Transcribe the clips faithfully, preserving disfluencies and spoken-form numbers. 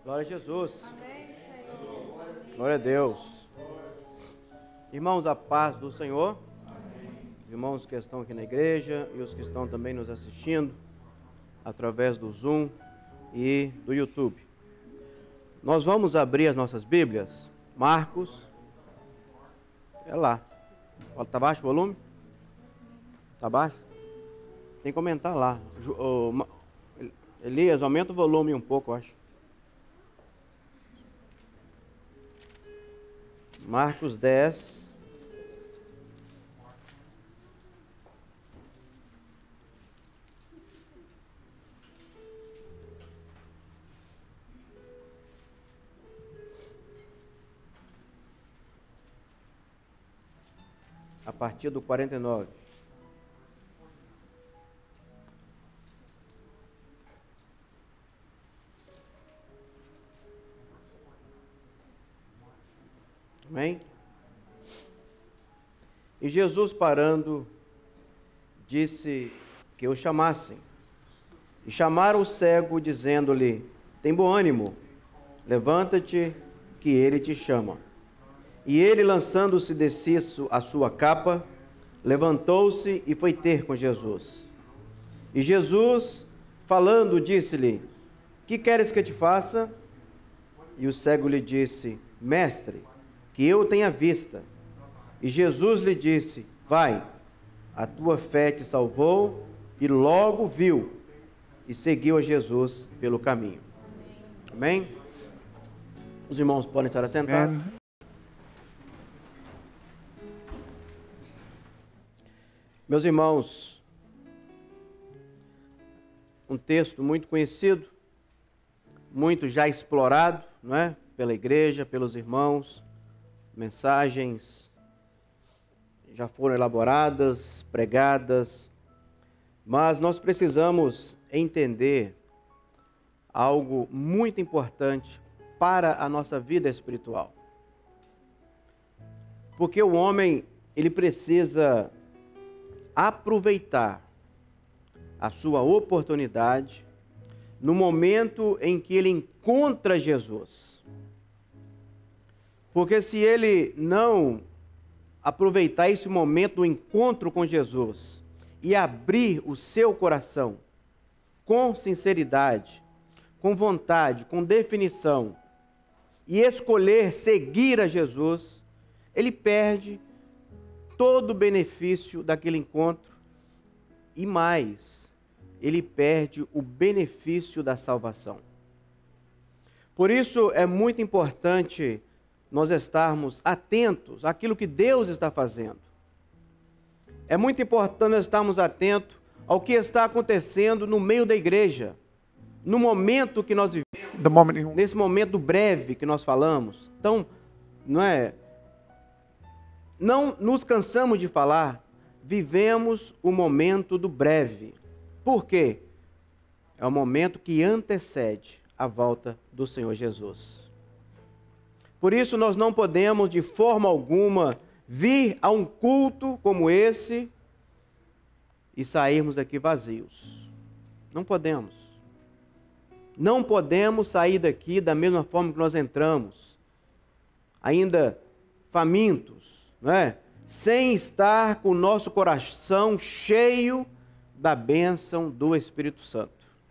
Glória a Jesus. Glória a Deus. Irmãos, a paz do Senhor. Irmãos que estão aqui na igreja e os que estão também nos assistindo através do Zoom e do YouTube. Nós vamos abrir as nossas Bíblias. Marcos. É lá. Está baixo o volume? Está baixo? Tem que comentar lá. Elias, aumenta o volume um pouco, eu acho. Marcos dez. A partir do quarenta e nove. Amém? E Jesus, parando, disse que o chamassem. E chamaram o cego, dizendo-lhe: tem bom ânimo, levanta-te, que ele te chama. E ele, lançando-se de si a sua capa, levantou-se e foi ter com Jesus. E Jesus, falando, disse-lhe: que queres que te faça? E o cego lhe disse: mestre, que eu tenha vista. E Jesus lhe disse: vai, a tua fé te salvou. E logo viu e seguiu a Jesus pelo caminho. Amém? Os irmãos podem estar assentados. Amém. Meus irmãos, um texto muito conhecido, muito já explorado, não é? Pela igreja, pelos irmãos. Mensagens já foram elaboradas, pregadas, mas nós precisamos entender algo muito importante para a nossa vida espiritual. Porque o homem, ele precisa aproveitar a sua oportunidade no momento em que ele encontra Jesus. Porque se ele não aproveitar esse momento do encontro com Jesus e abrir o seu coração com sinceridade, com vontade, com definição, e escolher seguir a Jesus, ele perde todo o benefício daquele encontro e mais, ele perde o benefício da salvação. Por isso é muito importante nós estarmos atentos àquilo que Deus está fazendo. É muito importante nós estarmos atentos ao que está acontecendo no meio da igreja, no momento que nós vivemos, nesse momento breve que nós falamos. Então, não é? Não nos cansamos de falar, vivemos o momento do breve. Por quê? É o momento que antecede a volta do Senhor Jesus. Por isso nós não podemos de forma alguma vir a um culto como esse e sairmos daqui vazios. Não podemos. Não podemos sair daqui da mesma forma que nós entramos, ainda famintos, não é? Sem estar com o nosso coração cheio da bênção do Espírito Santo.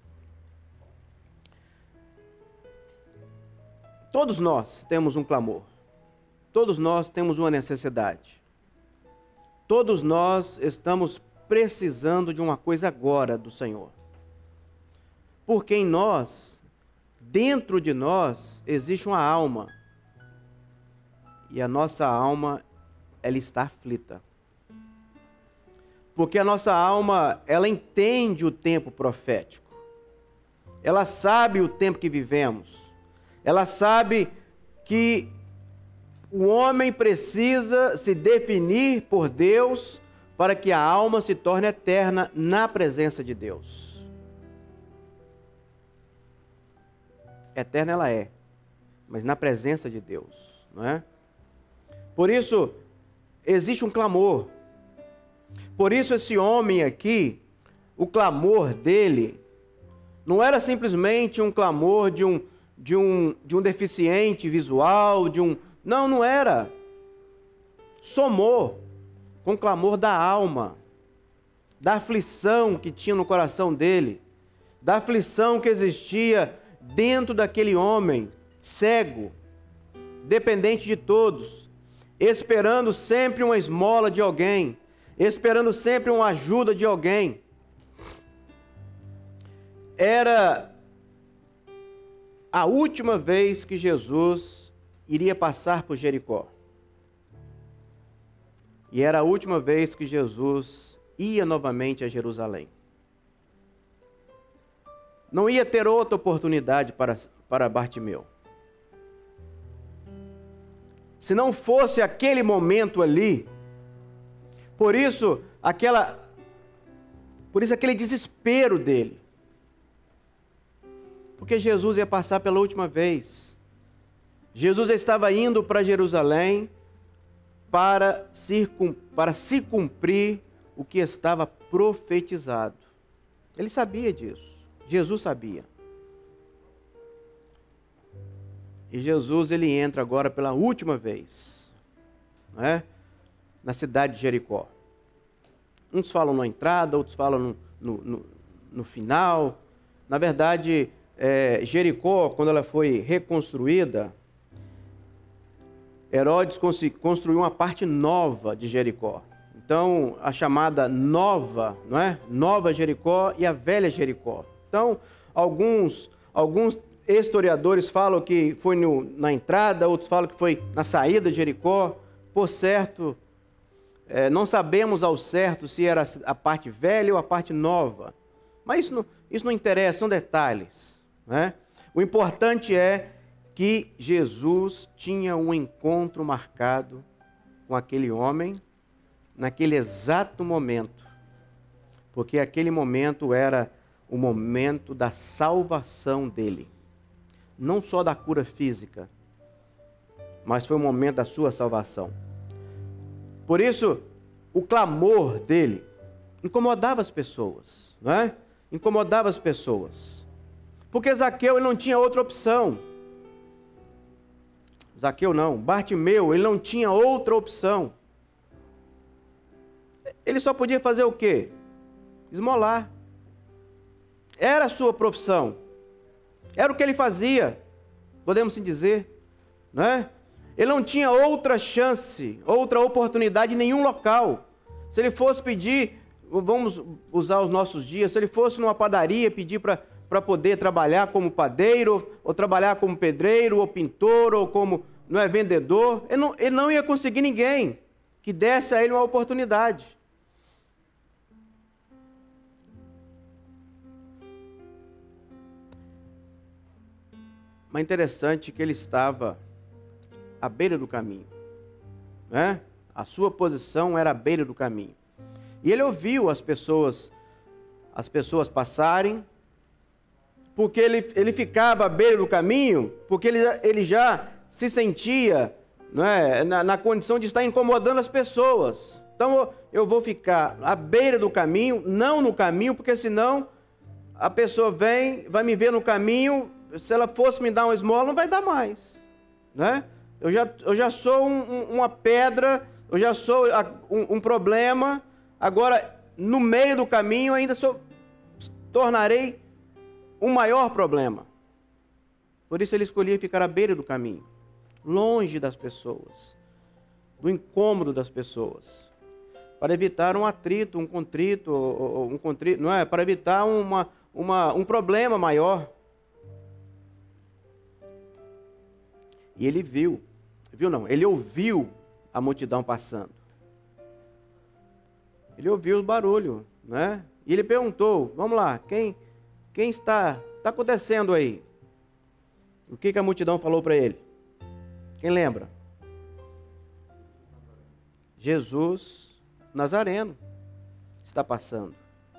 Todos nós temos um clamor. Todos nós temos uma necessidade. Todos nós estamos precisando de uma coisa agora do Senhor. Porque em nós, dentro de nós, existe uma alma. E a nossa alma, ela está aflita. Porque a nossa alma, ela entende o tempo profético. Ela sabe o tempo que vivemos. Ela sabe que o homem precisa se definir por Deus para que a alma se torne eterna na presença de Deus. Eterna ela é, mas na presença de Deus, não é? Por isso, existe um clamor. Por isso esse homem aqui, o clamor dele, não era simplesmente um clamor de um, de um, de um deficiente visual, de um... Não, não era. Somou com o clamor da alma, da aflição que tinha no coração dele, da aflição que existia dentro daquele homem cego, dependente de todos, esperando sempre uma esmola de alguém, esperando sempre uma ajuda de alguém. Era a última vez que Jesus iria passar por Jericó. E era a última vez que Jesus ia novamente a Jerusalém. Não ia ter outra oportunidade para, para Bartimeu. Se não fosse aquele momento ali, por isso, aquela, por isso aquele desespero dele. Porque Jesus ia passar pela última vez. Jesus estava indo para Jerusalém para se, para se cumprir o que estava profetizado. Ele sabia disso. Jesus sabia. E Jesus, ele entra agora pela última vez, né, na cidade de Jericó. Uns falam na entrada, outros falam no, no, no, no final. Na verdade, é, Jericó, quando ela foi reconstruída, Herodes construiu uma parte nova de Jericó. Então, a chamada nova, não é? Nova Jericó e a velha Jericó. Então, alguns, alguns historiadores falam que foi no, na entrada, outros falam que foi na saída de Jericó. Por certo, é, não sabemos ao certo se era a parte velha ou a parte nova. Mas isso não, isso não interessa, são detalhes, né? O importante é que Jesus tinha um encontro marcado com aquele homem naquele exato momento, porque aquele momento era o momento da salvação dele, não só da cura física, mas foi o momento da sua salvação. Por isso, o clamor dele incomodava as pessoas, não é? Incomodava as pessoas, porque Zaqueu ele não tinha outra opção. Zaqueu não, Bartimeu, ele não tinha outra opção. Ele só podia fazer o quê? Esmolar. Era a sua profissão. Era o que ele fazia, podemos assim dizer, não é? Ele não tinha outra chance, outra oportunidade em nenhum local. Se ele fosse pedir, vamos usar os nossos dias, se ele fosse numa padaria pedir para para poder trabalhar como padeiro, ou trabalhar como pedreiro, ou pintor, ou como não é, vendedor, ele não, ele não ia conseguir ninguém que desse a ele uma oportunidade. Mas interessante que ele estava à beira do caminho, né? A sua posição era à beira do caminho. E ele ouviu as pessoas, as pessoas passarem, porque ele, ele ficava à beira do caminho, porque ele, ele já se sentia, não é, na, na condição de estar incomodando as pessoas. Então eu vou ficar à beira do caminho, não no caminho, porque senão a pessoa vem, vai me ver no caminho, se ela fosse me dar uma esmola, não vai dar mais, né? Eu já, eu já sou um, um, uma pedra, eu já sou um, um problema, agora no meio do caminho ainda sou, tornarei um maior problema. Por isso ele escolhia ficar à beira do caminho, longe das pessoas, do incômodo das pessoas, para evitar um atrito, um contrito, um contrito, não é? Para evitar uma, uma, um problema maior. E ele viu, viu não, ele ouviu a multidão passando. Ele ouviu o barulho, né? E ele perguntou, vamos lá, quem, quem está, está acontecendo aí? O que, que a multidão falou para ele? Quem lembra? Jesus Nazareno está passando.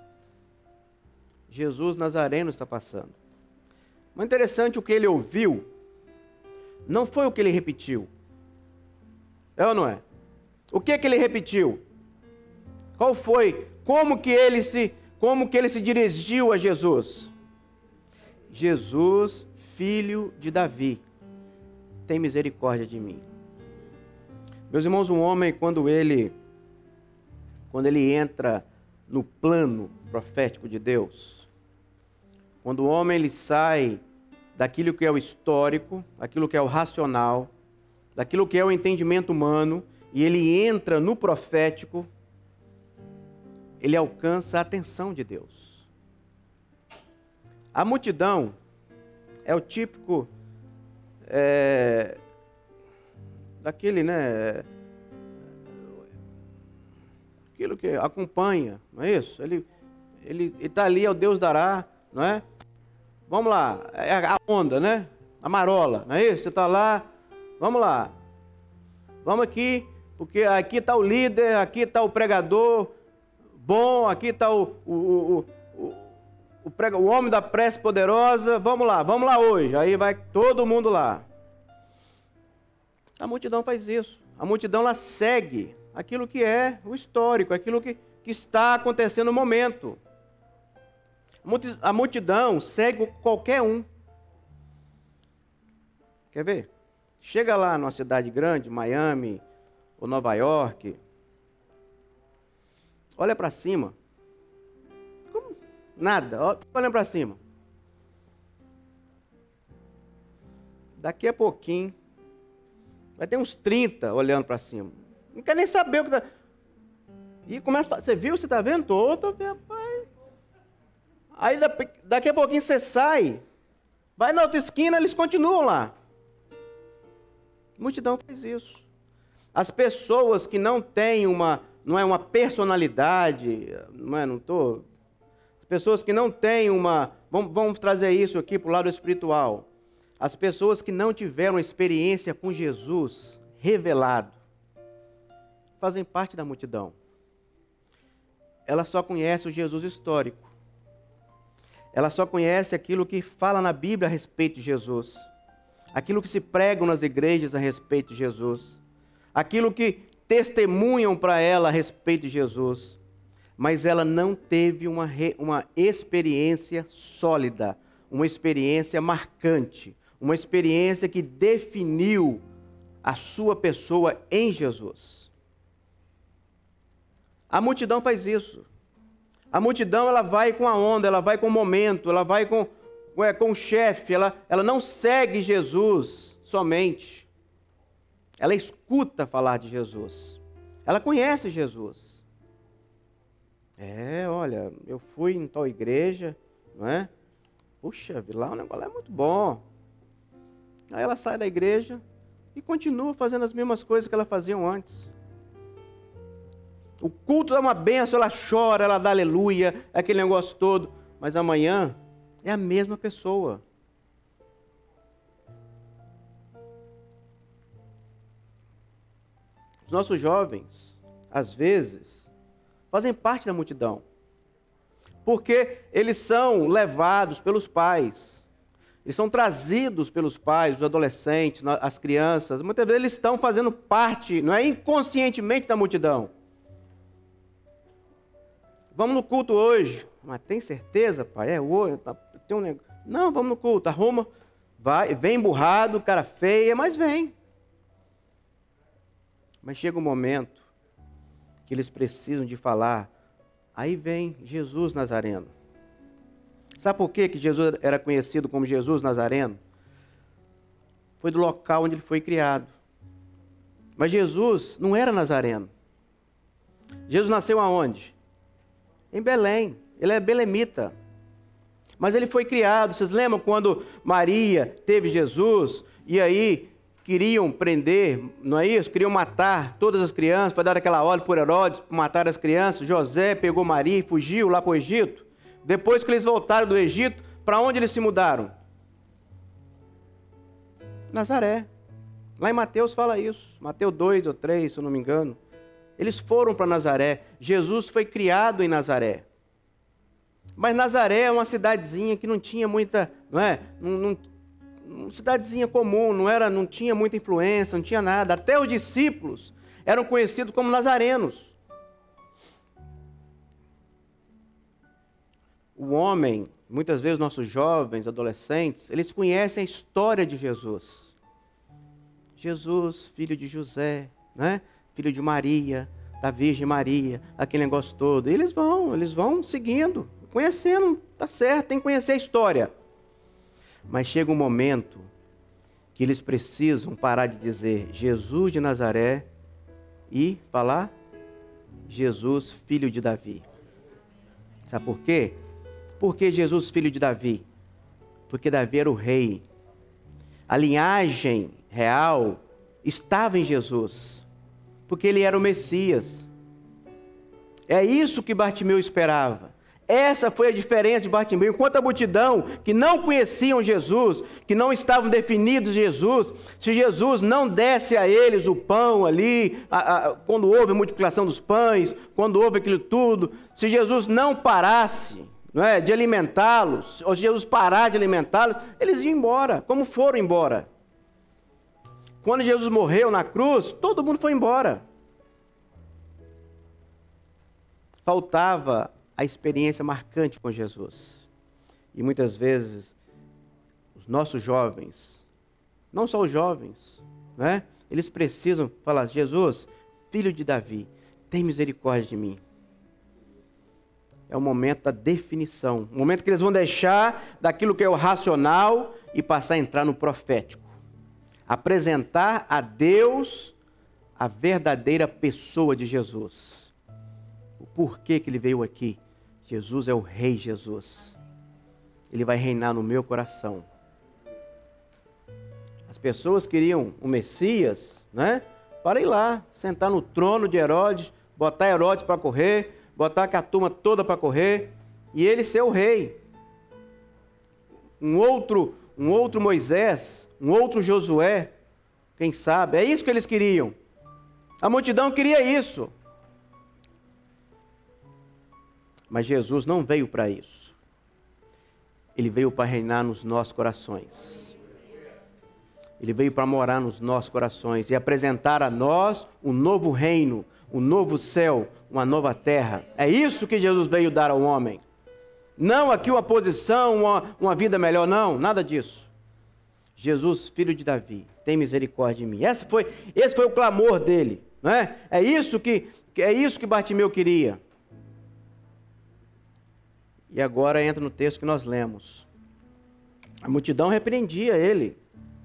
Jesus Nazareno está passando. Mas interessante, o que ele ouviu não foi o que ele repetiu. É ou não é? O que que ele repetiu? Qual foi? Como que ele se, como que ele se dirigiu a Jesus? Jesus, filho de Davi, tem misericórdia de mim. Meus irmãos, um homem, quando ele, quando ele entra no plano profético de Deus, quando o homem ele sai daquilo que é o histórico, daquilo que é o racional, daquilo que é o entendimento humano, e ele entra no profético, ele alcança a atenção de Deus. A multidão é o típico é, daquele, né? Aquilo que acompanha, não é isso? Ele ele está ali, é o Deus dará, não é? Vamos lá, é a onda, né? A marola, não é isso? Você está lá, vamos lá. Vamos aqui, porque aqui está o líder, aqui está o pregador bom, aqui está o, o, o, o, o, prega, o homem da prece poderosa, vamos lá, vamos lá hoje. Aí vai todo mundo lá. A multidão faz isso. A multidão ela segue aquilo que é o histórico, aquilo que, que está acontecendo no momento. A multidão segue qualquer um. Quer ver? Chega lá numa cidade grande, Miami ou Nova York, olha para cima. Como? Nada, olha para cima. Daqui a pouquinho, vai ter uns trinta olhando para cima. Não quer nem saber o que está... E começa a... Você viu? Você está vendo? Tô, tô vendo, rapaz. Aí daqui a pouquinho você sai, vai na outra esquina, eles continuam lá. A multidão faz isso. As pessoas que não têm uma, não é uma personalidade, não é, não tô. As pessoas que não têm uma, vamos, vamos trazer isso aqui para o lado espiritual. As pessoas que não tiveram experiência com Jesus revelado, fazem parte da multidão. Ela só conhece o Jesus histórico. Ela só conhece aquilo que fala na Bíblia a respeito de Jesus. Aquilo que se pregam nas igrejas a respeito de Jesus. Aquilo que testemunham para ela a respeito de Jesus. Mas ela não teve uma, uma experiência sólida, uma experiência marcante, uma experiência que definiu a sua pessoa em Jesus. A multidão faz isso. A multidão ela vai com a onda, ela vai com o momento, ela vai com, é, com o chefe, ela, ela não segue Jesus somente. Ela escuta falar de Jesus. Ela conhece Jesus. É, olha, eu fui em tal igreja, não é? Puxa, lá o negócio é muito bom. Aí ela sai da igreja e continua fazendo as mesmas coisas que ela fazia antes. O culto é uma benção, ela chora, ela dá aleluia, aquele negócio todo. Mas amanhã é a mesma pessoa. Os nossos jovens, às vezes, fazem parte da multidão. Porque eles são levados pelos pais. Eles são trazidos pelos pais, os adolescentes, as crianças. Muitas vezes eles estão fazendo parte, não é inconscientemente, da multidão. Vamos no culto hoje. Mas tem certeza, pai? É hoje? Tem um negócio. Não, vamos no culto. Arruma. Vai, vem emburrado, cara feia, mas vem. Mas chega um momento que eles precisam de falar. Aí vem Jesus Nazareno. Sabe por quê que Jesus era conhecido como Jesus Nazareno? Foi do local onde ele foi criado. Mas Jesus não era nazareno. Jesus nasceu aonde? Em Belém, ele é belemita. Mas ele foi criado, vocês lembram quando Maria teve Jesus, e aí queriam prender, não é isso? Queriam matar todas as crianças, para dar aquela ordem por Herodes, para matar as crianças. José pegou Maria e fugiu lá para o Egito. Depois que eles voltaram do Egito, para onde eles se mudaram? Nazaré. Lá em Mateus fala isso, Mateus dois ou três, se eu não me engano. Eles foram para Nazaré. Jesus foi criado em Nazaré. Mas Nazaré é uma cidadezinha que não tinha muita, não é? Não, não, uma cidadezinha comum, não era, não tinha muita influência, não tinha nada. Até os discípulos eram conhecidos como nazarenos. o homem, muitas vezes nossos jovens, adolescentes, eles conhecem a história de Jesus. Jesus, filho de José, né? Filho de Maria, da Virgem Maria, aquele negócio todo. E eles vão, eles vão seguindo, conhecendo, tá certo, tem que conhecer a história. Mas chega um momento que eles precisam parar de dizer Jesus de Nazaré e falar Jesus, filho de Davi. Sabe por quê? Por que Jesus, filho de Davi? Porque Davi era o rei. A linhagem real estava em Jesus, porque ele era o Messias. É isso que Bartimeu esperava. Essa foi a diferença de Bartimeu. Enquanto a multidão que não conheciam Jesus, que não estavam definidos de Jesus, se Jesus não desse a eles o pão ali, a, a, quando houve a multiplicação dos pães, quando houve aquilo tudo, se Jesus não parasse, não é, de alimentá-los, ou se Jesus parar de alimentá-los, eles iam embora, como foram embora. Quando Jesus morreu na cruz, todo mundo foi embora. Faltava a experiência marcante com Jesus. E muitas vezes, os nossos jovens, não só os jovens, né? Eles precisam falar, Jesus, filho de Davi, tem misericórdia de mim. É o momento da definição, o momento que eles vão deixar daquilo que é o racional e passar a entrar no profético. Apresentar a Deus a verdadeira pessoa de Jesus. O porquê que ele veio aqui. Jesus é o Rei Jesus. Ele vai reinar no meu coração. As pessoas queriam o Messias, né? Para ir lá, sentar no trono de Herodes, botar Herodes para correr, botar a turma toda para correr, e ele ser o rei. Um outro, um outro Moisés, um outro Josué, quem sabe? É isso que eles queriam. A multidão queria isso. Mas Jesus não veio para isso. Ele veio para reinar nos nossos corações. Ele veio para morar nos nossos corações e apresentar a nós um novo reino, um novo céu, uma nova terra. É isso que Jesus veio dar ao homem. Não aqui uma posição, uma, uma vida melhor, não, nada disso. Jesus, filho de Davi, tem misericórdia de mim. Esse foi, esse foi o clamor dele, não é? É isso que, é isso que Bartimeu queria. E agora entra no texto que nós lemos. A multidão repreendia ele.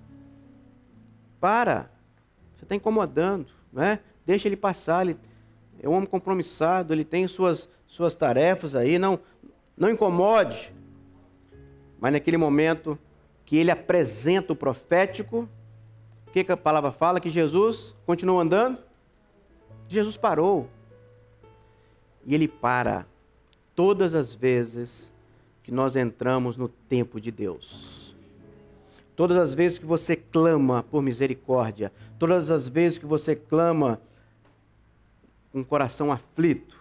Para, você está incomodando, não é? Deixa ele passar, ele é um homem compromissado, ele tem suas, suas tarefas aí, não, não incomode. Mas naquele momento que ele apresenta o profético, o que, que a palavra fala? Que Jesus continuou andando? Jesus parou. E ele para todas as vezes que nós entramos no tempo de Deus. Todas as vezes que você clama por misericórdia, todas as vezes que você clama com o coração aflito,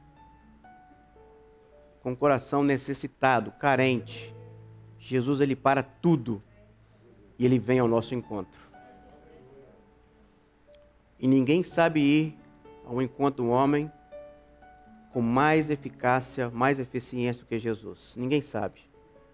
com o coração necessitado, carente, Jesus, ele para tudo e ele vem ao nosso encontro. E ninguém sabe ir ao encontro do homem com mais eficácia, mais eficiência do que Jesus. Ninguém sabe.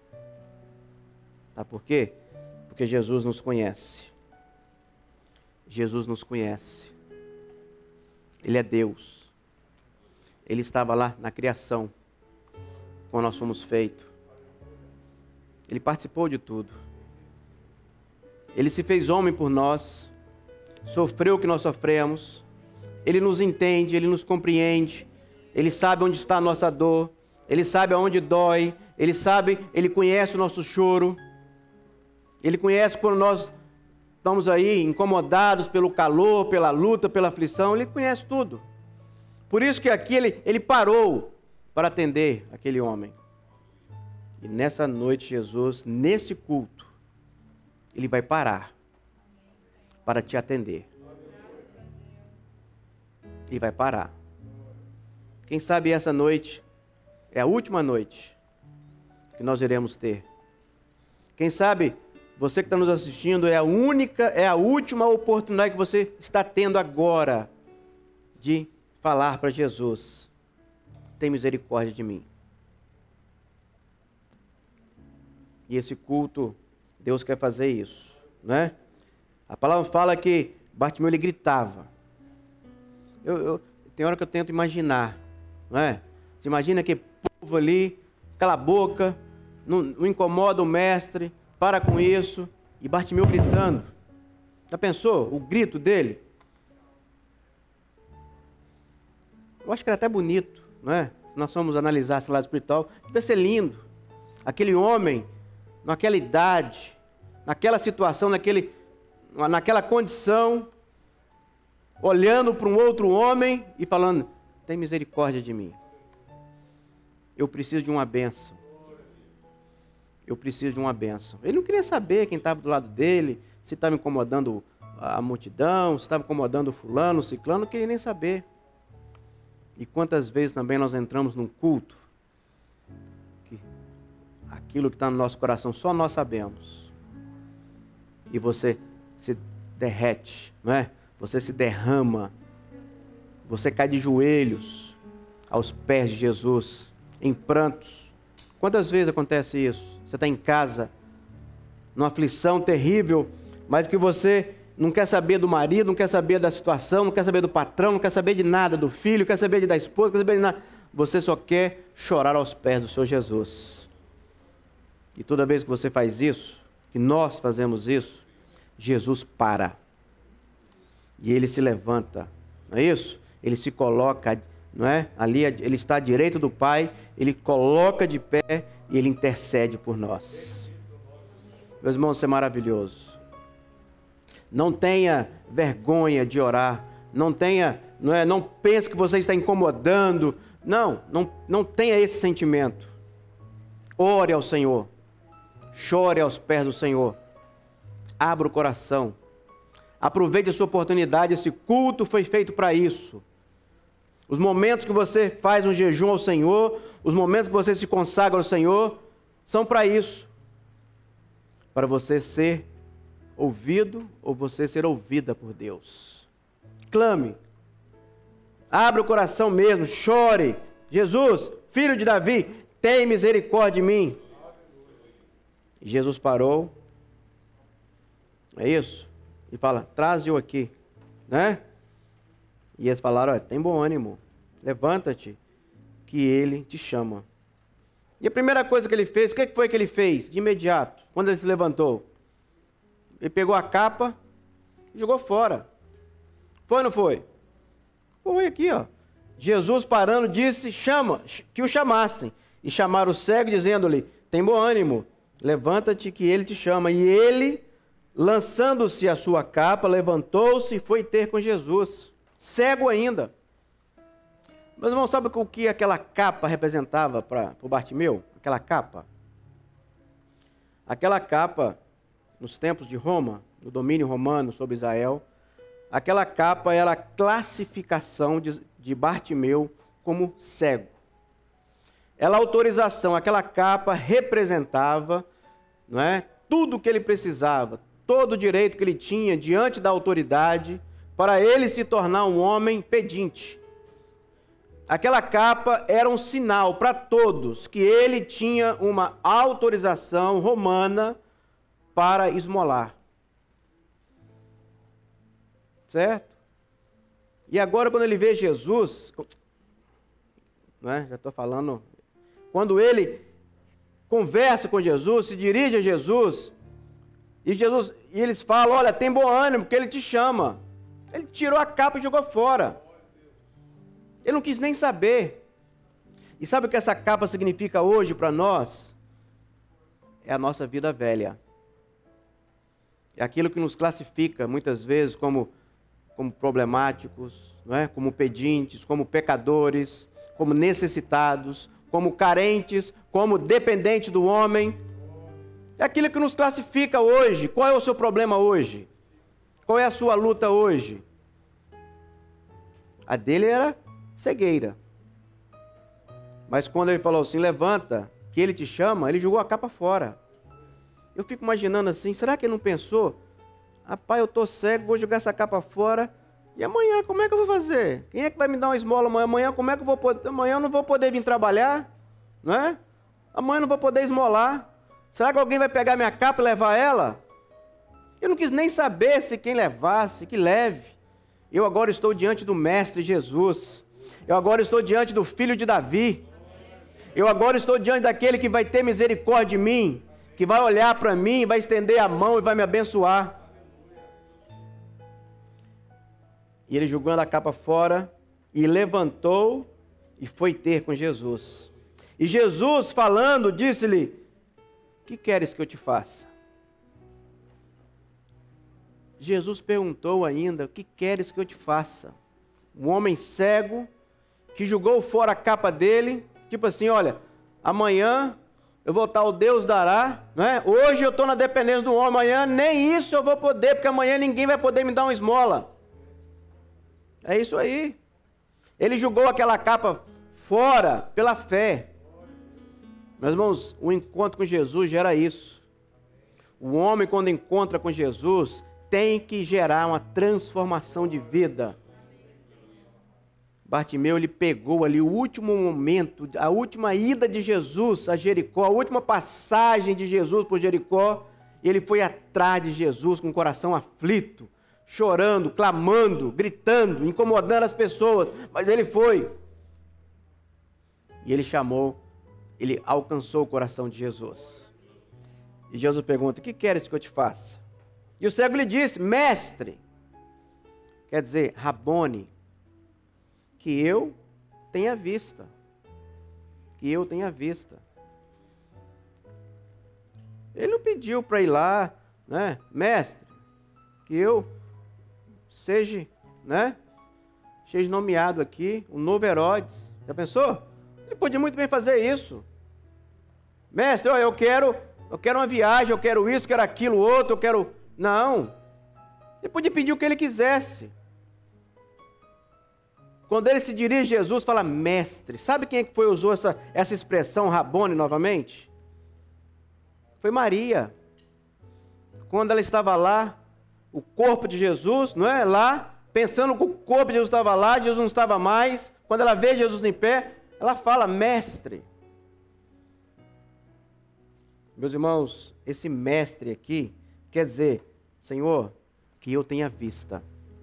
Sabe por quê? Porque Jesus nos conhece. Jesus nos conhece. Ele é Deus. Ele estava lá na criação, quando nós fomos feitos. Ele participou de tudo. Ele se fez homem por nós, sofreu o que nós sofremos. Ele nos entende, ele nos compreende. Ele sabe onde está a nossa dor, ele sabe aonde dói, ele sabe, ele conhece o nosso choro, ele conhece quando nós estamos aí incomodados pelo calor, pela luta, pela aflição, ele conhece tudo. Por isso que aqui ele, ele parou para atender aquele homem. E nessa noite, Jesus, nesse culto, ele vai parar para te atender. Ele vai parar. Quem sabe essa noite é a última noite que nós iremos ter. Quem sabe você que está nos assistindo é a única, é a última oportunidade que você está tendo agora de falar para Jesus: tem misericórdia de mim. E esse culto, Deus quer fazer isso, né? A palavra fala que Bartimeu ele gritava. Eu, eu, tem hora que eu tento imaginar, não é? Você imagina que povo ali, cala a boca, não, não incomoda o mestre, para com isso. E Bartimeu gritando. Já pensou o grito dele? Eu acho que era até bonito, não é? Se nós formos analisar esse lado espiritual, devia ser lindo. Aquele homem, naquela idade, naquela situação, naquele, naquela condição, olhando para um outro homem e falando, tem misericórdia de mim. Eu preciso de uma bênção. Eu preciso de uma bênção. Ele não queria saber quem estava do lado dele, se estava incomodando a multidão, se estava incomodando o fulano, o ciclano, não queria nem saber. E quantas vezes também nós entramos num culto, que aquilo que está no nosso coração só nós sabemos. E você se derrete, não é? Você se derrama, você cai de joelhos aos pés de Jesus, em prantos. Quantas vezes acontece isso? Você está em casa, numa aflição terrível, mas que você não quer saber do marido, não quer saber da situação, não quer saber do patrão, não quer saber de nada do filho, não quer saber da esposa, não quer saber de nada. Você só quer chorar aos pés do Senhor Jesus. E toda vez que você faz isso, que nós fazemos isso, Jesus para. E ele se levanta, não é isso? Ele se coloca, não é? Ali ele está à direita do Pai, ele coloca de pé e ele intercede por nós. Meus irmãos, isso é maravilhoso. Não tenha vergonha de orar, não tenha, não é? Não pense que você está incomodando. Não, não, não tenha esse sentimento. Ore ao Senhor, chore aos pés do Senhor, abra o coração. Aproveite a sua oportunidade, esse culto foi feito para isso. Os momentos que você faz um jejum ao Senhor, os momentos que você se consagra ao Senhor, são para isso. Para você ser ouvido ou você ser ouvida por Deus. Clame. Abra o coração mesmo, chore. Jesus, filho de Davi, tem misericórdia de mim. Jesus parou. É isso? E fala, traz-o aqui, né? E eles falaram, olha, tem bom ânimo, levanta-te, que ele te chama. E a primeira coisa que ele fez, o que foi que ele fez? De imediato, quando ele se levantou, ele pegou a capa e jogou fora. Foi ou não foi? Foi aqui, ó. Jesus parando disse, chama, que o chamassem. E chamaram o cego dizendo-lhe, tem bom ânimo, levanta-te que ele te chama. E ele, lançando-se a sua capa, levantou-se e foi ter com Jesus. Cego ainda. Meus irmãos, sabe o que aquela capa representava para o Bartimeu? Aquela capa? Aquela capa, nos tempos de Roma, no domínio romano sobre Israel, aquela capa era a classificação de, de Bartimeu como cego. Ela autorização, aquela capa representava, não é, tudo o que ele precisava, todo o direito que ele tinha diante da autoridade, para ele se tornar um homem pedinte. Aquela capa era um sinal para todos que ele tinha uma autorização romana para esmolar. Certo? E agora quando ele vê Jesus, não é? Já estou falando, quando ele conversa com Jesus, se dirige a Jesus, e, Jesus, e eles falam, olha, tem bom ânimo, porque ele te chama. Ele tirou a capa e jogou fora. Ele não quis nem saber. E sabe o que essa capa significa hoje para nós? É a nossa vida velha. É aquilo que nos classifica muitas vezes como, como problemáticos, não é? Como pedintes, como pecadores, como necessitados, como carentes, como dependentes do homem. É aquilo que nos classifica hoje. Qual é o seu problema hoje? Qual é a sua luta hoje? A dele era cegueira. Mas quando ele falou assim, levanta, que ele te chama, ele jogou a capa fora. Eu fico imaginando assim, será que ele não pensou? Rapaz, eu estou cego, vou jogar essa capa fora, e amanhã como é que eu vou fazer? Quem é que vai me dar uma esmola amanhã? Amanhã como é que eu vou poder? Amanhã eu não vou poder vir trabalhar, não é? Amanhã eu não vou poder esmolar. Será que alguém vai pegar minha capa e levar ela? Eu não quis nem saber se quem levasse, que leve. Eu agora estou diante do Mestre Jesus. Eu agora estou diante do Filho de Davi. Eu agora estou diante daquele que vai ter misericórdia de mim, que vai olhar para mim, vai estender a mão e vai me abençoar. E ele jogando a capa fora, e levantou e foi ter com Jesus. E Jesus falando, disse-lhe: que queres que eu te faça? Jesus perguntou ainda: o que queres que eu te faça? Um homem cego, que jogou fora a capa dele, tipo assim, olha, amanhã eu vou estar, o Deus dará, não é? Hoje eu estou na dependência do homem, amanhã nem isso eu vou poder, porque amanhã ninguém vai poder me dar uma esmola. É isso aí. Ele jogou aquela capa fora pela fé. Meus irmãos, o encontro com Jesus gera isso. O homem, quando encontra com Jesus, tem que gerar uma transformação de vida. Bartimeu, ele pegou ali o último momento, a última ida de Jesus a Jericó, a última passagem de Jesus por Jericó, e ele foi atrás de Jesus com o coração aflito, chorando, clamando, gritando, incomodando as pessoas, mas ele foi. E ele chamou, ele alcançou o coração de Jesus. E Jesus pergunta: o que queres que eu te faça? E o cego lhe disse: mestre, quer dizer, Rabone, que eu tenha vista, que eu tenha vista. Ele não pediu para ir lá, né, mestre, que eu seja, né, seja nomeado aqui, o novo Herodes. Já pensou? Ele podia muito bem fazer isso. Mestre, ó, eu quero, eu quero uma viagem, eu quero isso, quero aquilo, outro, eu quero... Não. Ele podia pedir o que ele quisesse. Quando ele se dirige a Jesus, fala mestre. Sabe quem é que foi usou essa, essa expressão Rabone novamente? Foi Maria. Quando ela estava lá, o corpo de Jesus, não é? Lá, pensando que o corpo de Jesus estava lá, Jesus não estava mais. Quando ela vê Jesus em pé, ela fala mestre. Meus irmãos, esse mestre aqui quer dizer, Senhor, que eu tenha vista.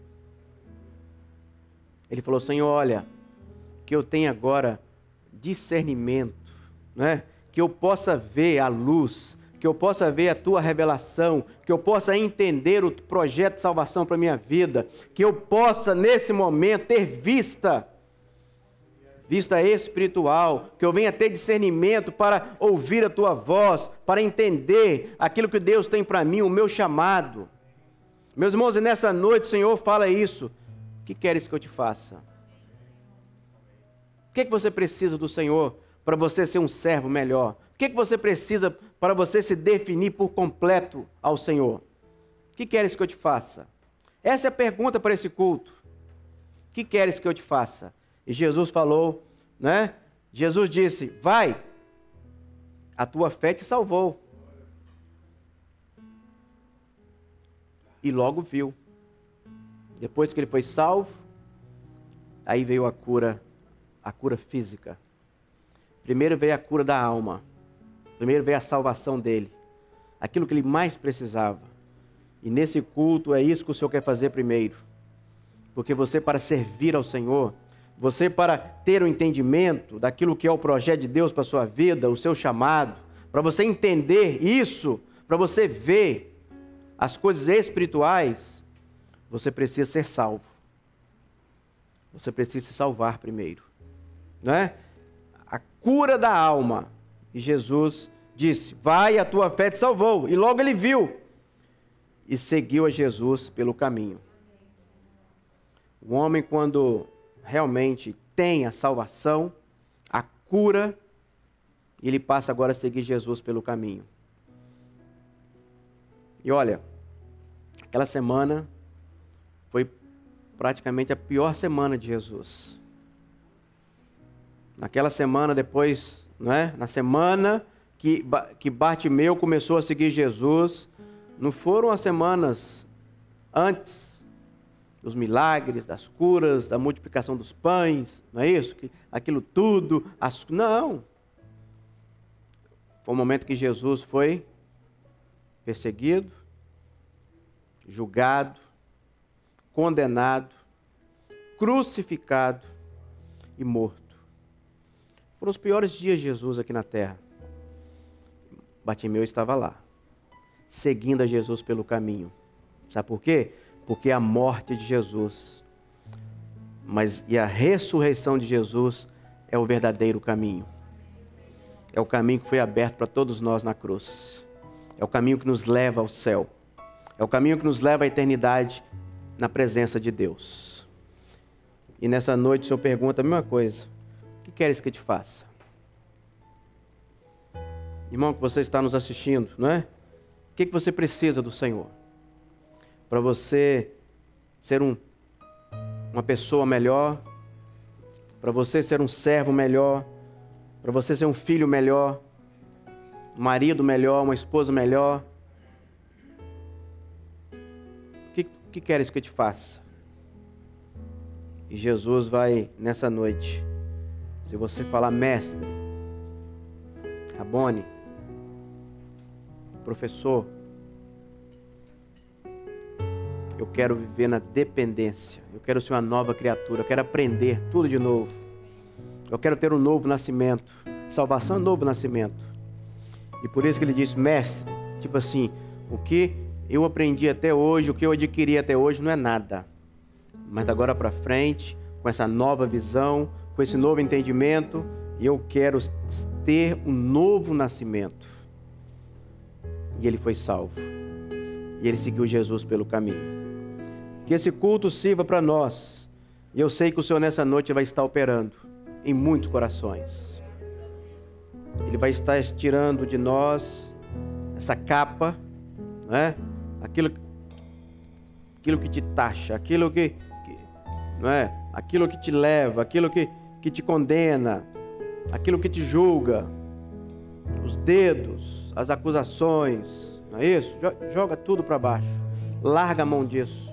Ele falou: Senhor, olha, que eu tenha agora discernimento, né? Que eu possa ver a luz, que eu possa ver a tua revelação, que eu possa entender o projeto de salvação para a minha vida, que eu possa nesse momento ter vista, vista espiritual, que eu venha ter discernimento para ouvir a tua voz, para entender aquilo que Deus tem para mim, o meu chamado. Meus irmãos, e nessa noite o Senhor fala isso: o que queres que eu te faça? O que é que você precisa do Senhor para você ser um servo melhor? O que é que você precisa para você se definir por completo ao Senhor? O que queres que eu te faça? Essa é a pergunta para esse culto. O que queres que eu te faça? E Jesus falou, né? Jesus disse: vai, a tua fé te salvou. E logo viu. Depois que ele foi salvo, aí veio a cura, a cura física. Primeiro veio a cura da alma. Primeiro veio a salvação dele. Aquilo que ele mais precisava. E nesse culto é isso que o Senhor quer fazer primeiro. Porque você, para servir ao Senhor, você, para ter o entendimento daquilo que é o projeto de Deus para a sua vida, o seu chamado, para você entender isso, para você ver as coisas espirituais, você precisa ser salvo. Você precisa se salvar primeiro, não é? A cura da alma. E Jesus disse: vai, a tua fé te salvou. E logo ele viu e seguiu a Jesus pelo caminho. O homem, quando realmente tem a salvação, a cura, ele passa agora a seguir Jesus pelo caminho. E olha, aquela semana foi praticamente a pior semana de Jesus. Naquela semana depois, não é? Na semana que, que Bartimeu começou a seguir Jesus, não foram as semanas antes dos milagres, das curas, da multiplicação dos pães, não é isso? Que, aquilo tudo, as, não. Foi o momento que Jesus foi perseguido, julgado, condenado, crucificado e morto. Foram os piores dias de Jesus aqui na terra. Bartimeu estava lá, seguindo a Jesus pelo caminho. Sabe por quê? Porque a morte de Jesus, mas e a ressurreição de Jesus é o verdadeiro caminho. É o caminho que foi aberto para todos nós na cruz. É o caminho que nos leva ao céu. É o caminho que nos leva à eternidade na presença de Deus. E nessa noite o Senhor pergunta a mesma coisa. O que queres que eu te faça? Irmão, que você está nos assistindo, não é? O que você precisa do Senhor? Para você ser um, uma pessoa melhor, para você ser um servo melhor, para você ser um filho melhor, um marido melhor, uma esposa melhor. O que, que queres que eu te faça? E Jesus vai, nessa noite, se você falar, mestre, Rabone, professor, eu quero viver na dependência, eu quero ser uma nova criatura, eu quero aprender tudo de novo, eu quero ter um novo nascimento, salvação é um novo nascimento. E por isso que ele diz, mestre, tipo assim, o que eu aprendi até hoje, o que eu adquiri até hoje não é nada, mas da agora para frente, com essa nova visão, com esse novo entendimento, eu quero ter um novo nascimento. E ele foi salvo. E ele seguiu Jesus pelo caminho. Que esse culto sirva para nós. E eu sei que o Senhor nessa noite vai estar operando em muitos corações. Ele vai estar tirando de nós essa capa, né? Aquilo, aquilo que te taxa, aquilo que, que não é? Aquilo que te leva, aquilo que, que te condena, aquilo que te julga, os dedos, as acusações, não é isso? Joga tudo para baixo, larga a mão disso,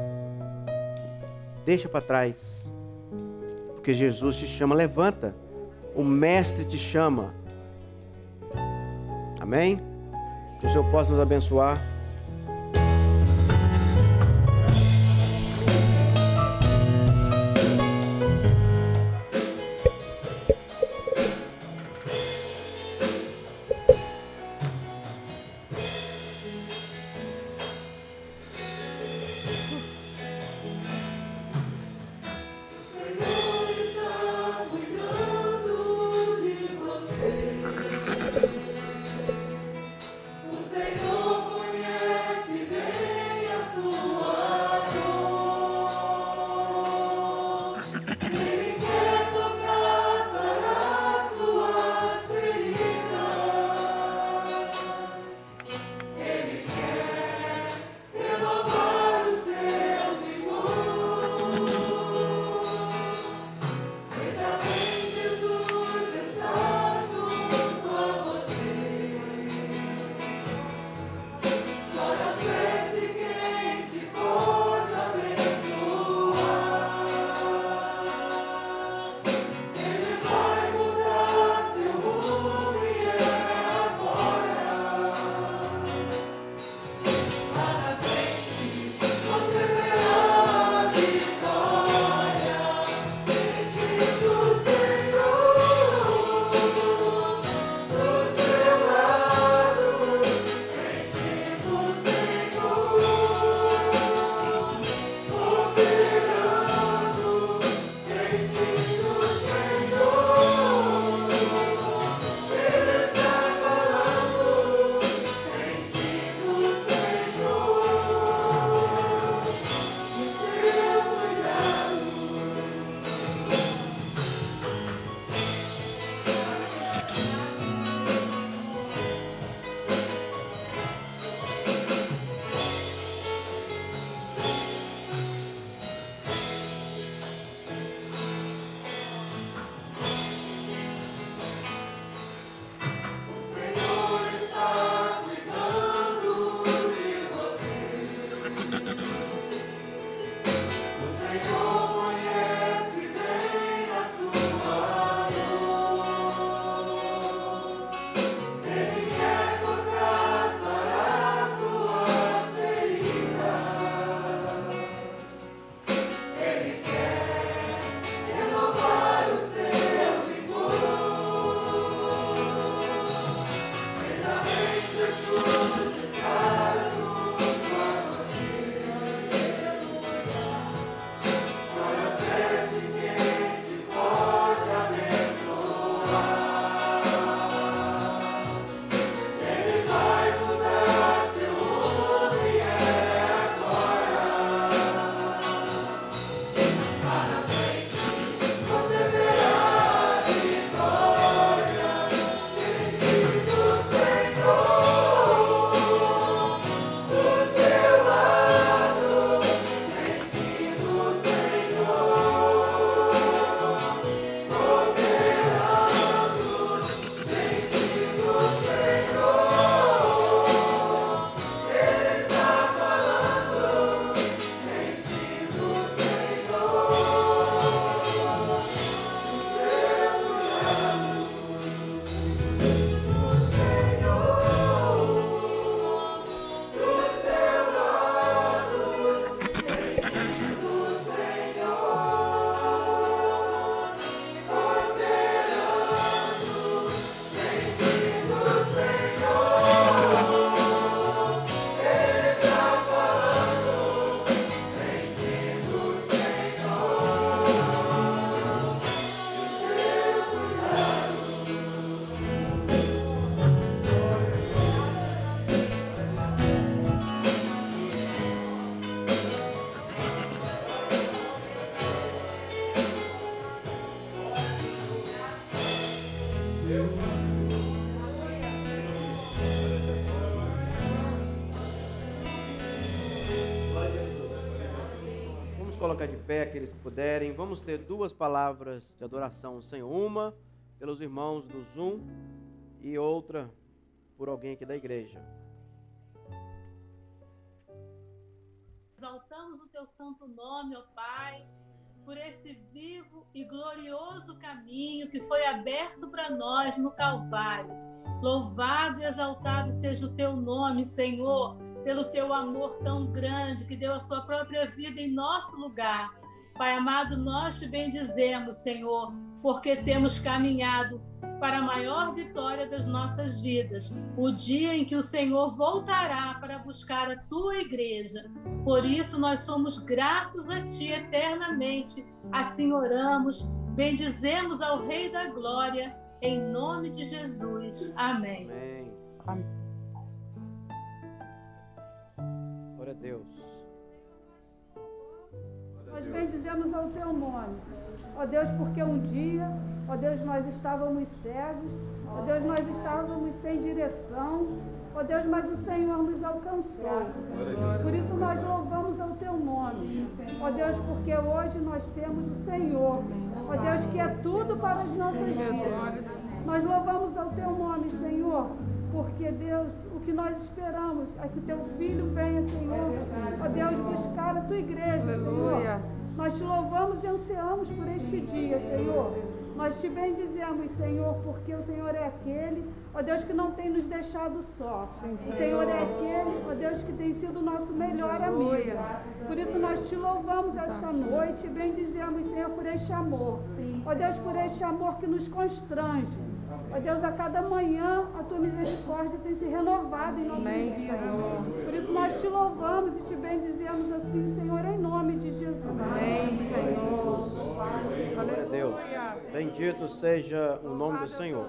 deixa para trás, porque Jesus te chama, levanta, o Mestre te chama, amém? Que o Senhor possa nos abençoar. O Senhor conhece colocar de pé aqueles que puderem. Vamos ter duas palavras de adoração ao Senhor. Uma pelos irmãos do Zoom e outra por alguém aqui da igreja. Exaltamos o teu santo nome, ó Pai, por esse vivo e glorioso caminho que foi aberto para nós no Calvário. Louvado e exaltado seja o teu nome, Senhor, pelo teu amor tão grande que deu a sua própria vida em nosso lugar. Pai amado, nós te bendizemos, Senhor, porque temos caminhado para a maior vitória das nossas vidas, o dia em que o Senhor voltará para buscar a tua igreja. Por isso nós somos gratos a ti eternamente. Assim oramos, bendizemos ao Rei da Glória, em nome de Jesus. Amém. Amém. Amém. Glória a Deus. Nós bendizemos ao teu nome, ó Deus, porque um dia, ó Deus, nós estávamos cegos, ó Deus, nós estávamos sem direção, ó Deus, mas o Senhor nos alcançou. Por isso nós louvamos ao teu nome, ó Deus, porque hoje nós temos o Senhor, ó Deus, que é tudo para as nossas vidas. Nós louvamos ao teu nome, Senhor, porque, Deus, o que nós esperamos é que o teu filho venha, Senhor, ó Deus, buscar a tua igreja, Senhor. Nós te louvamos e ansiamos por este dia, Senhor. Nós te bendizemos, Senhor, porque o Senhor é aquele, ó Deus, que não tem nos deixado só. Sim, o Senhor é aquele, ó Deus, que tem sido o nosso melhor amigo. Por isso nós te louvamos esta noite e bendizemos, Senhor, por este amor. Ó Deus, por este amor que nos constrange. Ó Deus, a cada manhã a tua misericórdia tem se renovado em nossas vidas. Por isso nós te louvamos e te bendizemos assim, Senhor, em nome de Jesus. Amém, Senhor. Glória a Deus. Bendito seja o nome do Senhor.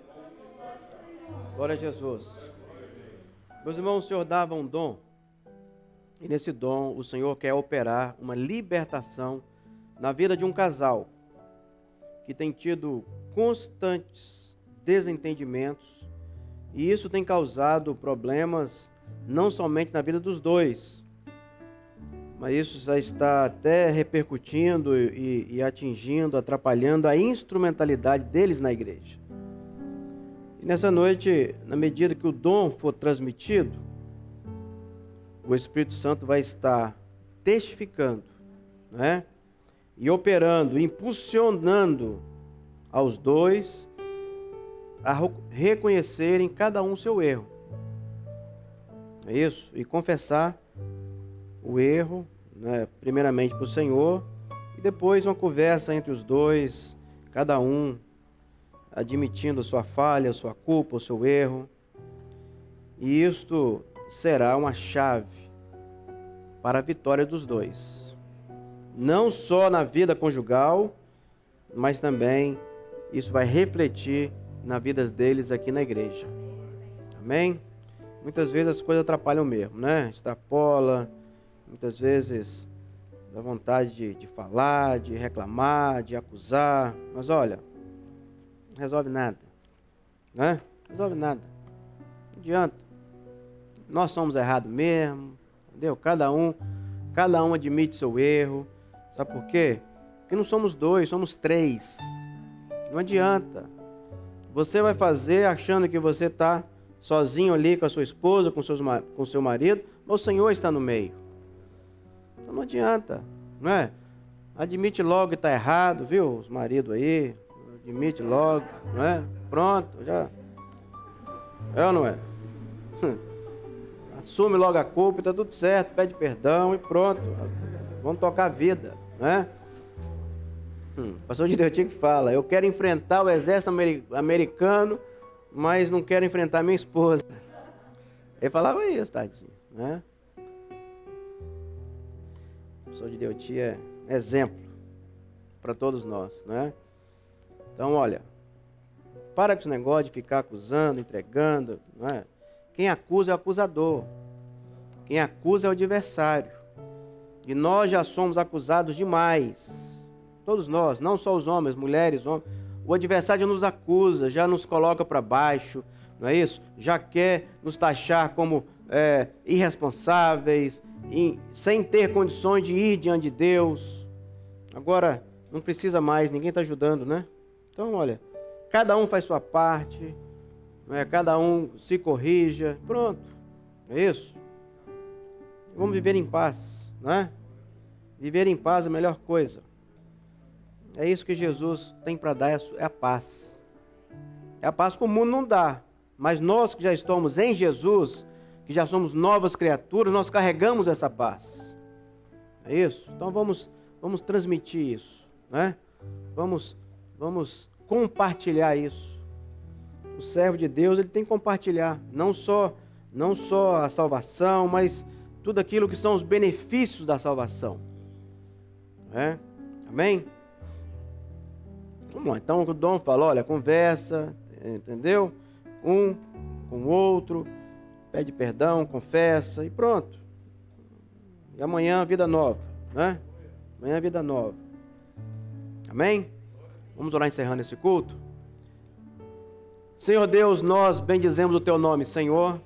Glória a Jesus. Meus irmãos, o Senhor dava um dom, e nesse dom o Senhor quer operar uma libertação na vida de um casal que tem tido constantes desentendimentos, e isso tem causado problemas não somente na vida dos dois, mas isso já está até repercutindo e, e atingindo, atrapalhando a instrumentalidade deles na igreja. E nessa noite, na medida que o dom for transmitido, o Espírito Santo vai estar testificando, né? E operando, impulsionando aos dois a reconhecerem cada um seu erro. É isso? E confessar o erro, né, primeiramente para o Senhor, e depois uma conversa entre os dois, cada um admitindo a sua falha, a sua culpa, o seu erro. E isto será uma chave para a vitória dos dois. Não só na vida conjugal, mas também isso vai refletir na vida deles aqui na igreja. Amém? Muitas vezes as coisas atrapalham mesmo, né? Extrapola. Muitas vezes dá vontade de, de falar, de reclamar, de acusar. Mas olha, não resolve nada, né? Não resolve nada. Não adianta. Nós somos errados mesmo, entendeu? Cada um, cada um admite seu erro. Sabe por quê? Porque não somos dois, somos três. Não adianta. Você vai fazer achando que você está sozinho ali com a sua esposa, com seus, com seu marido, mas o Senhor está no meio. Então não adianta, não é? Admite logo que está errado, viu? Os maridos aí, admite logo, não é? Pronto, já. É ou não é? Assume logo a culpa e está tudo certo, pede perdão e pronto. Vamos tocar a vida, não é? Hum, o pastor de Deus que fala, eu quero enfrentar o exército americano, mas não quero enfrentar minha esposa. Ele falava isso, tadinho, né? O pastor de Deus é exemplo para todos nós, né? Então, olha, para com esse negócio de ficar acusando, entregando, não é? Quem acusa é o acusador. Quem acusa é o adversário. E nós já somos acusados demais. Todos nós, não só os homens, mulheres, homens. O adversário já nos acusa, já nos coloca para baixo. não é isso? Já quer nos taxar como é, irresponsáveis, in, sem ter condições de ir diante de Deus. Agora, não precisa mais, ninguém está ajudando, né? Então, olha, cada um faz sua parte, não é? Cada um se corrija, pronto, é isso. Vamos viver em paz, não é? Viver em paz é a melhor coisa. É isso que Jesus tem para dar, é a paz. É a paz que o mundo não dá. Mas nós que já estamos em Jesus, que já somos novas criaturas, nós carregamos essa paz. É isso? Então vamos, vamos transmitir isso, né? Vamos, vamos compartilhar isso. O servo de Deus, ele tem que compartilhar, não só, não só a salvação, mas tudo aquilo que são os benefícios da salvação. É? Amém? Vamos lá, então o Dom falou, olha, conversa, entendeu? Um com o outro, pede perdão, confessa e pronto. E amanhã vida nova, né? Amanhã vida nova. Amém? Vamos orar encerrando esse culto. Senhor Deus, nós bendizemos o Teu nome, Senhor,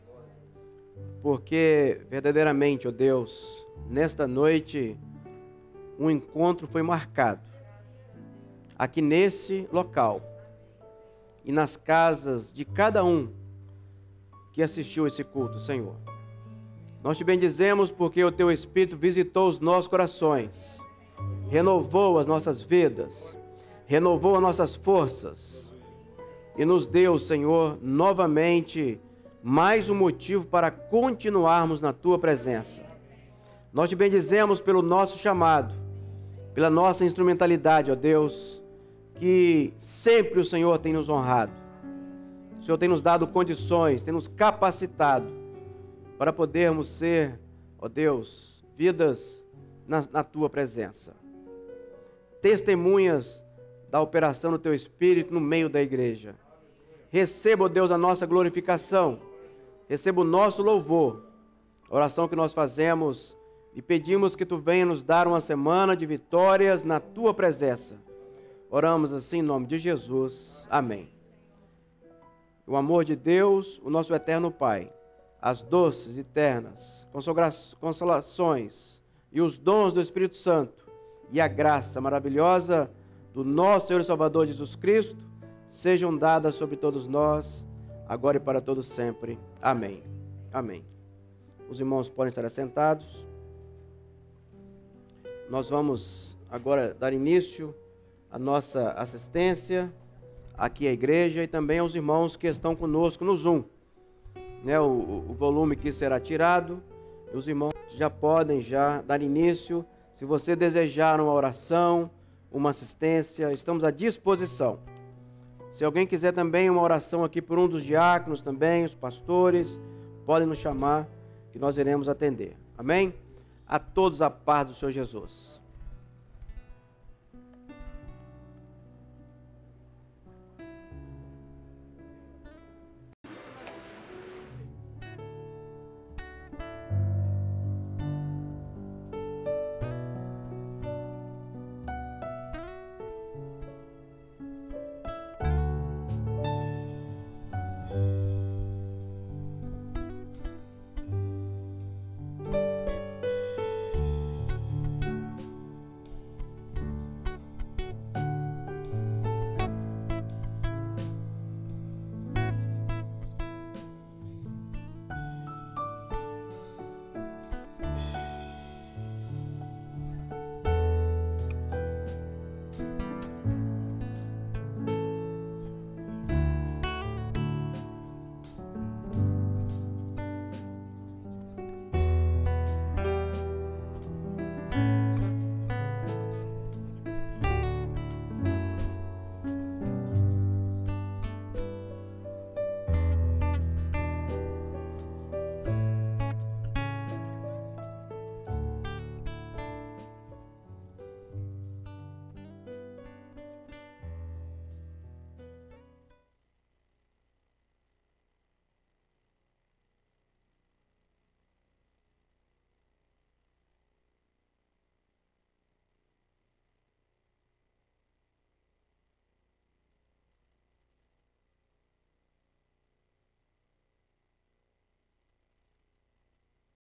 porque verdadeiramente, ó Deus, nesta noite um encontro foi marcado aqui nesse local e nas casas de cada um que assistiu esse culto, Senhor. Nós te bendizemos porque o Teu Espírito visitou os nossos corações, renovou as nossas vidas, renovou as nossas forças e nos deu, Senhor, novamente mais um motivo para continuarmos na Tua presença. Nós te bendizemos pelo nosso chamado, pela nossa instrumentalidade, ó Deus, que sempre o Senhor tem nos honrado. O Senhor tem nos dado condições, tem nos capacitado para podermos ser, ó Deus, vidas na, na Tua presença. Testemunhas da operação do Teu Espírito no meio da igreja. Receba, ó Deus, a nossa glorificação. Receba o nosso louvor. A oração que nós fazemos e pedimos que Tu venha nos dar uma semana de vitórias na Tua presença. Oramos assim em nome de Jesus. Amém. O amor de Deus, o nosso eterno Pai, as doces, eternas consolações e os dons do Espírito Santo e a graça maravilhosa do nosso Senhor e Salvador Jesus Cristo sejam dadas sobre todos nós, agora e para todos sempre. Amém. Amém. Os irmãos podem estar assentados. Nós vamos agora dar início à nossa assistência aqui à igreja e também aos irmãos que estão conosco no Zoom. Né, o, o volume que será tirado, os irmãos já podem já dar início. Se você desejar uma oração, uma assistência, estamos à disposição. Se alguém quiser também uma oração aqui por um dos diáconos também, os pastores, podem nos chamar que nós iremos atender. Amém? A todos a paz do Senhor Jesus.